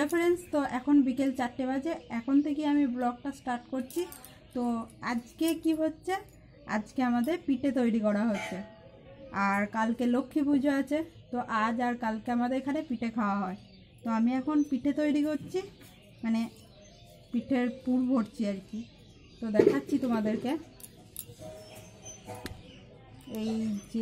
Friends, तो এখন বিকেল 4টে বাজে। এখন থেকে আমি ব্লগটা স্টার্ট করছি। তো আজকে কি হচ্ছে, আজকে আমাদের পিঠে তৈরি করা হচ্ছে। আর কালকে লক্ষ্মী পুজো আছে, তো আজ আর কালকে আমাদের এখানে পিঠে খাওয়া হয়। তো আমি এখন পিঠে তৈরি করছি, মানে পিঠের পুর ভরছি আর কি। তো দেখাচ্ছি তোমাদেরকে। এই যে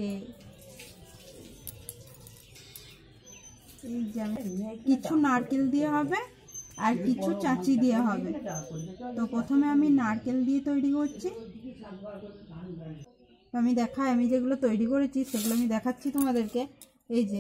কিছু নারকেল দিয়ে হবে আর কিছু চাচি দিয়ে হবে। তো প্রথমে আমি নারকেল দিয়ে তৈরি করছি। তো আমি দেখাই, আমি যেগুলো তৈরি করেছি সেগুলো আমি দেখাচ্ছি তোমাদেরকে। এই যে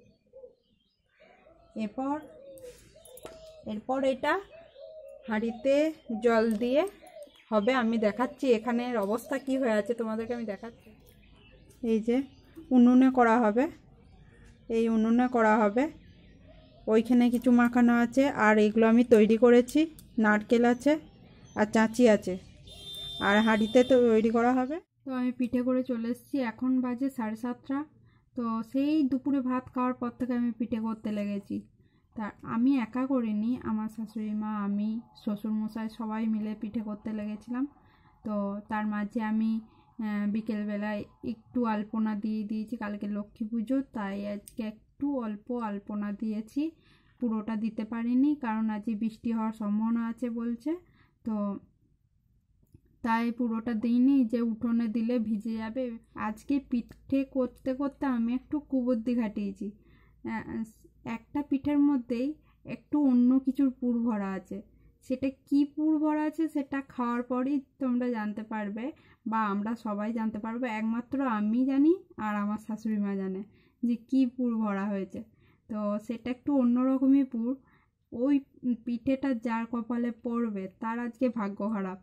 এরপর এটা হাঁড়িতে জল দিয়ে হবে। আমি দেখাচ্ছি এখানের অবস্থা কি হয়ে আছে, তোমাদেরকে আমি দেখাচ্ছি। এই যে উনুনে করা হবে, এই উনুনে করা হবে। ওইখানে কিছু মাখানো আছে, আর এগুলো আমি তৈরি করেছি। নারকেল আছে আর চাঁচি আছে, আর হাঁড়িতে তৈরি করা হবে। তো আমি পিঠে করে চলে এসেছি, এখন বাজে 7:30। তো সেই দুপুরে ভাত খাওয়ার পর থেকে আমি পিঠে করতে লেগেছি। তা আমি একা করিনি, আমার শাশুড়ি মা, আমি, শ্বশুরমশাই সবাই মিলে পিঠে করতে লেগেছিলাম। তো তার মাঝে আমি বিকেলবেলায় একটু আলপনা দিয়ে দিয়েছি, কালকে লক্ষ্মী পুজো, তাই আজকে একটু অল্প আলপনা দিয়েছি। পুরোটা দিতে পারিনি, কারণ আজকে বৃষ্টি হওয়ার সম্ভাবনা আছে বলছে। তো তাই পুরোটা দিইনি, যে উঠোনে দিলে ভিজে যাবে। আজকে পিঠে করতে করতে আমি একটু কুবুদ্ধি খাটিয়েছি। একটা পিঠের মধ্যেই একটু অন্য কিছুর পুর ভরা আছে। সেটা কি পুর ভরা আছে সেটা খাওয়ার পরই তোমরা জানতে পারবে, বা আমরা সবাই জানতে পারবো। একমাত্র আমি জানি আর আমার শাশুড়ি মা জানে যে কি পুর ভরা হয়েছে। তো সেটা একটু অন্যরকমই পুর। ওই পিঠেটা যার কপালে পড়বে তার আজকে ভাগ্য খারাপ।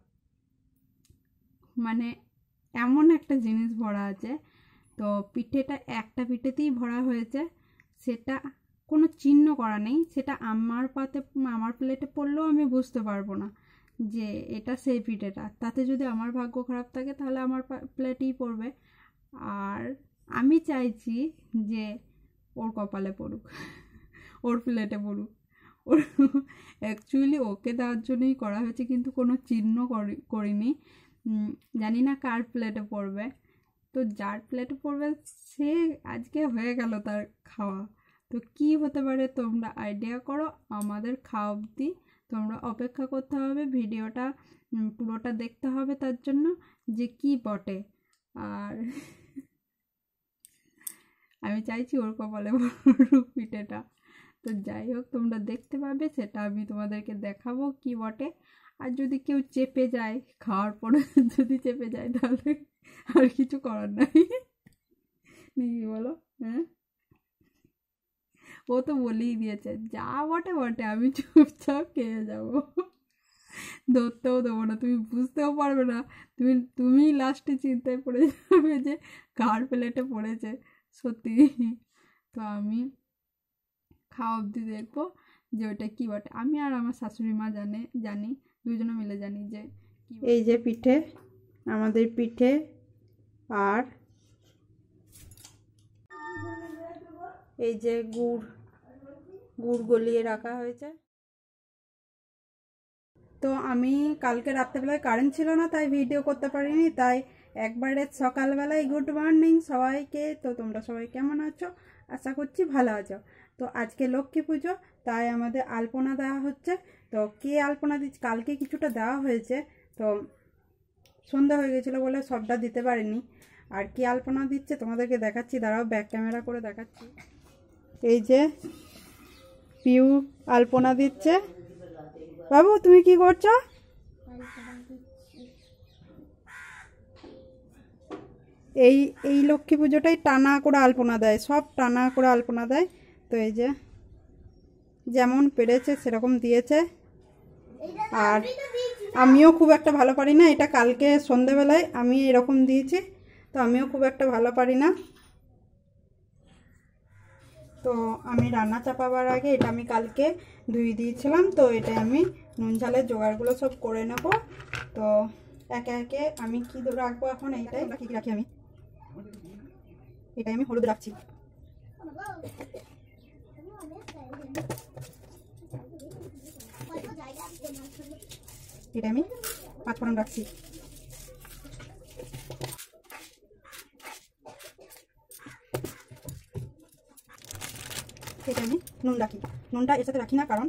মানে এমন একটা জিনিস ভরা আছে। তো পিঠেটা একটা পিঠেতেই ভরা হয়েছে, সেটা কোনো চিহ্ন করা নেই। সেটা আমার প্লেটে পড়লেও আমি বুঝতে পারবো না যে এটা সেই পিঠেটা। তাতে যদি আমার ভাগ্য খারাপ থাকে তাহলে আমার প্লেটেই পড়বে। আর আমি চাইছি যে ওর কপালে পড়ুক, ওর প্লেটে পড়ুক। ওর অ্যাকচুয়ালি ওকে দেওয়ার জন্যই করা হয়েছে, কিন্তু কোনো চিহ্ন করিনি। জানি না কার প্লেটে পড়বে। তো যার প্লেটে পড়বে সে আজকে হয়ে গেল তার খাওয়া। তো কি হতে পারে তোমরা আইডিয়া করো। আমাদের খাওয়া অবধি তোমরা অপেক্ষা করতে হবে, ভিডিওটা পুরোটা দেখতে হবে তার জন্য যে কি বটে। আর আমি চাইছি ওর কপালে পড়ুক পিঠেটা। তো যাই হোক, তোমরা দেখতে পাবে, সেটা আমি তোমাদেরকে দেখাবো কি বটে। আর যদি কেউ চেপে যায়, খাওয়ার পরে যদি চেপে যায়, তাহলে আর কিছু করার নাই, নাকি বলো? হ্যাঁ, ও তো বলেই দিয়েছে যা বটে বটে, আমি চুপচাপ খেয়ে যাব, ধরতেও দেবো না, তুমি বুঝতেও পারবে না। তুমি লাস্টে চিন্তায় পড়ে যাবে যে কার প্লেটে পড়েছে সত্যি। তো আমি খাওয়া অবধি দেখবো যে ওটা কি বটে। আমি আর আমার শাশুড়ি মা জানি, দুজনে মিলে জানি যে এই যে পিঠে, আমাদের পিঠে। আর এই যে গুড় গলিয়ে রাখা হয়েছে। তো আমি কালকে রাত্রেবেলায় কারেন্ট ছিল না, তাই ভিডিও করতে পারিনি। তাই একবারে সকালবেলায় গুড মর্নিং সবাইকে। তো তোমরা সবাই কেমন আছো? আশা করছি ভালো আছো। তো আজকে লক্ষ্মী পুজো, তাই আমাদের আলপনা দেওয়া হচ্ছে। তো কে আলপনা দিচ্ছে, কালকে কিছুটা দেওয়া হয়েছে, তো সন্ধ্যা হয়ে গেছিলো বলে সবটা দিতে পারিনি। আর কি আলপনা দিচ্ছে তোমাদেরকে দেখাচ্ছি, দাঁড়াও ব্যাক ক্যামেরা করে দেখাচ্ছি। এই যে পিউ আলপনা দিচ্ছে। বাবু তুমি কি করছো? এই লক্ষ্মী পুজোটাই টানা করে আলপনা দেয়, সব টানা করে আলপনা দেয়। তো এই যে যেমন পেরেছে সেরকম দিয়েছে। আর আমিও খুব একটা ভালো পারি না, এটা কালকে সন্ধেবেলায় আমি এরকম দিয়েছি। তো আমিও খুব একটা ভালো পারি না। তো আমি রান্না চাপাবার আগে এটা আমি কালকে ধুয়ে দিয়েছিলাম। তো এটা আমি নুন ঝালের জোগাড়গুলো সব করে নেব। তো একে একে আমি কি রাখবো এখন, এইটাই কি রাখি আমি, এটাই আমি হলুদ রাখছি। এটা আমি 5 ফোড়ন রাখছি। এটা আমি নুন রাখি, নুনটা এর সাথে রাখি না কারণ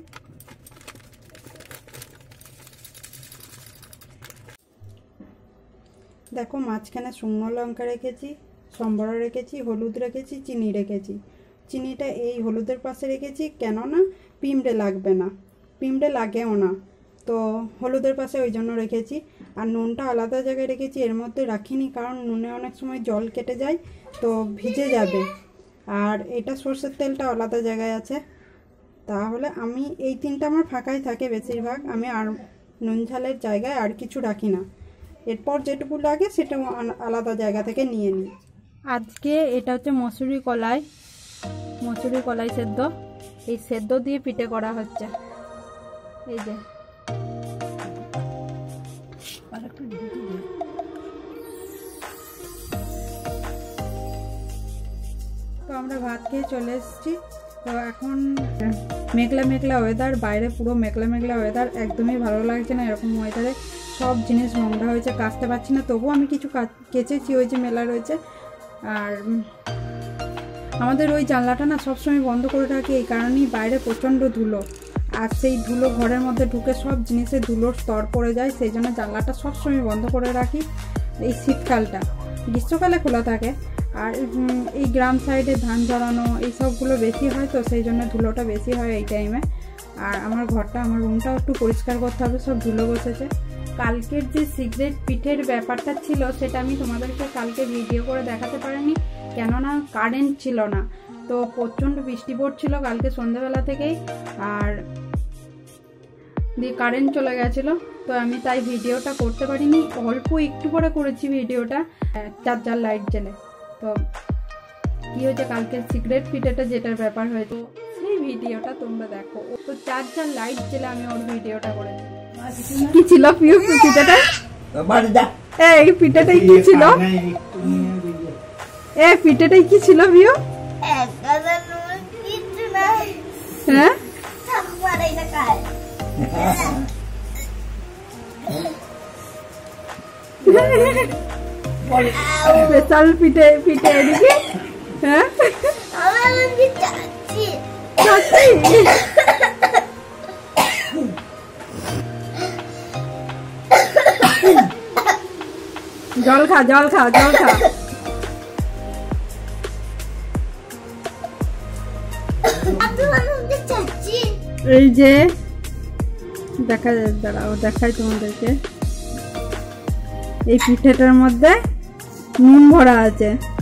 দেখো মাঝখানে শুকনো লঙ্কা রেখেছি, সম্বরা রেখেছি, হলুদ রেখেছি, চিনি রেখেছি। চিনিটা এই হলুদের পাশে রেখেছি কেননা পিঁমড়ে লাগবে না, পিঁমড়ে লাগেও না, তো হলুদের পাশে ওই জন্য রেখেছি। আর নুনটা আলাদা জায়গায় রেখেছি, এর মধ্যে রাখিনি কারণ নুনে অনেক সময় জল কেটে যায় তো ভিজে যাবে। আর এটা সর্ষের তেলটা আলাদা জায়গায় আছে, তাহলে আমি এই তিনটা আমার ফাঁকাই থাকে বেশিরভাগ, আমি আর নুন ঝালের জায়গায় আর কিছু রাখি না। এরপর যেটুকু লাগে সেটা আলাদা জায়গা থেকে নিয়ে নিই। আজকে এটা হচ্ছে মসুরি কলাই সেদ্ধ, এই সেদ্ধ দিয়ে পিঠে করা হচ্ছে। এই যে তো আমরা ভাত খেয়ে চলে এসেছি। তো এখন মেঘলা মেঘলা ওয়েদার, বাইরে পুরো মেঘলা মেঘলা ওয়েদার, একদমই ভালো লাগছে না। এরকম ওয়েদারে সব জিনিস নোংরা হয়েছে, কাচতে পারছি না, তবুও আমি কিছু কেচেছি, ওই যে মেলা রয়েছে। আর আমাদের ওই জানলাটা না সবসময় বন্ধ করে রাখি, এই কারণেই বাইরে প্রচণ্ড ধুলো, আর সেই ধুলো ঘরের মধ্যে ঢুকে সব জিনিসে ধুলোর স্তর পড়ে যায়, সেই জন্য জানলাটা সবসময় বন্ধ করে রাখি এই শীতকালটা। গ্রীষ্মকালে খোলা থাকে। আর এই গ্রাম সাইডে ধান ঝরানো এই সবগুলো বেশি হয়, তো সেই জন্য ধুলোটা বেশি হয় এই টাইমে। আর আমার রুমটাও একটু পরিষ্কার করতে হবে, সব ধুলো বসেছে। কালকের যে সিগারেট পিঠের ব্যাপারটা ছিল সেটা আমি তোমাদেরকে কালকে ভিডিও করে দেখাতে পারিনি, কেননা কারেন্ট ছিল না, তো প্রচণ্ড বৃষ্টি পড়ছিল কালকে সন্ধ্যাবেলা থেকেই, আর দিয়ে কারেন্ট চলে গেছিলো, তো আমি তাই ভিডিওটা করতে পারিনি। অল্প একটু করে করেছি ভিডিওটা, চার্জার লাইট জেলে। তো কি হয়েছে কালকের সিগারেট পিঠেটা যেটার ব্যাপার হয়েছে সেই ভিডিওটা তোমরা দেখো। তো চার্জার লাইট জেলে আমি ওর ভিডিওটা করেছি। কি ছিল পিউ পিঠেটা? এই পিঠেটাই কি ছিল? এই পিঠেটাই কি ছিল পিউ? হ্যাঁ স্পেশাল পিঠে এদিকে। হ্যাঁ জল খা। এই যে দেখাই তোমাদেরকে, এই পিঠেটার মধ্যে নুন ভরা আছে।